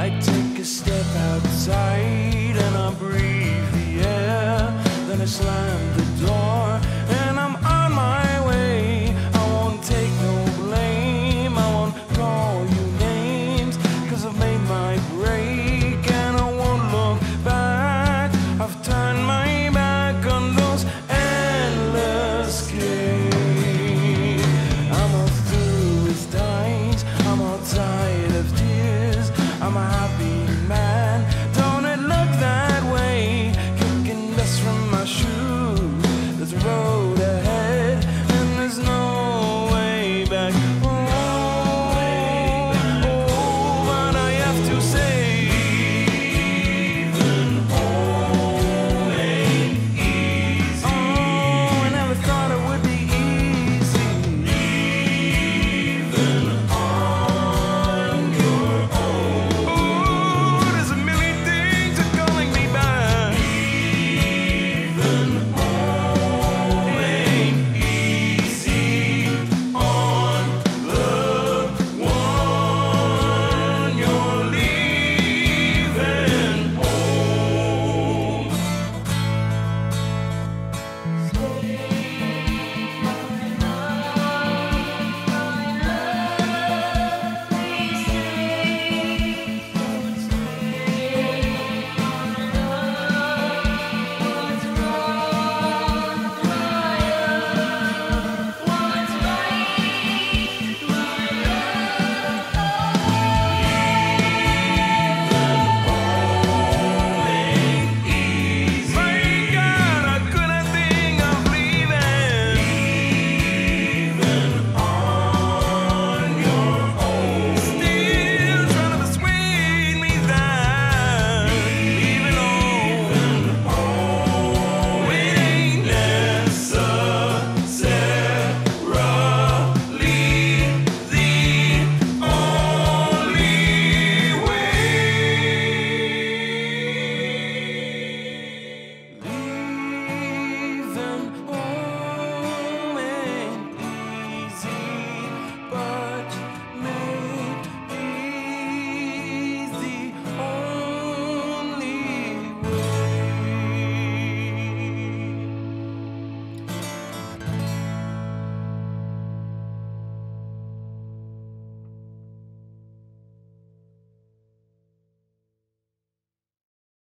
I take a step outside and I breathe the air. Then I slam the door and I'm on my way. I won't take no blame, I won't call you names, 'cause I've made my break and I won't look back. I've turned my back on those endless games. I'm all through with times, I'm all tired of tears. I'm